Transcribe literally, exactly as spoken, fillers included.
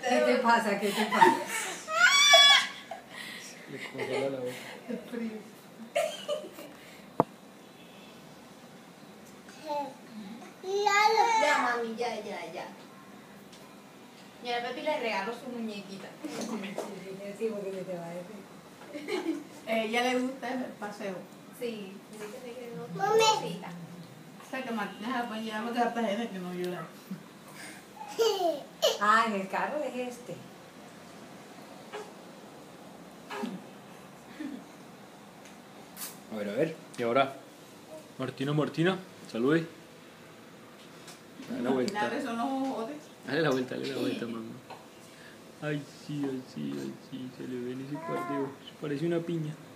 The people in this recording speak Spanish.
¿Qué te pasa? ¿Qué te pasa? Le congela la boca. Es frío. Ya, mami, ya, ya, ya. Y a Pepi le regaló su muñequita. Sí, porque se te va a decir. A ella le gusta el paseo. Sí, dice que le quedó Mami. cosita. O sea que Martina, pues ya me Cartagena que no llora. Ah, en el carro es este. A ver, a ver. Y ahora, Martina, Martina, salude. Dale la vuelta. Martina abre son los ojotes. Dale la vuelta, dale la vuelta, mamá. Ay, sí, ay, sí, ay, sí. Se le ven ese par de ojos. Parece una piña.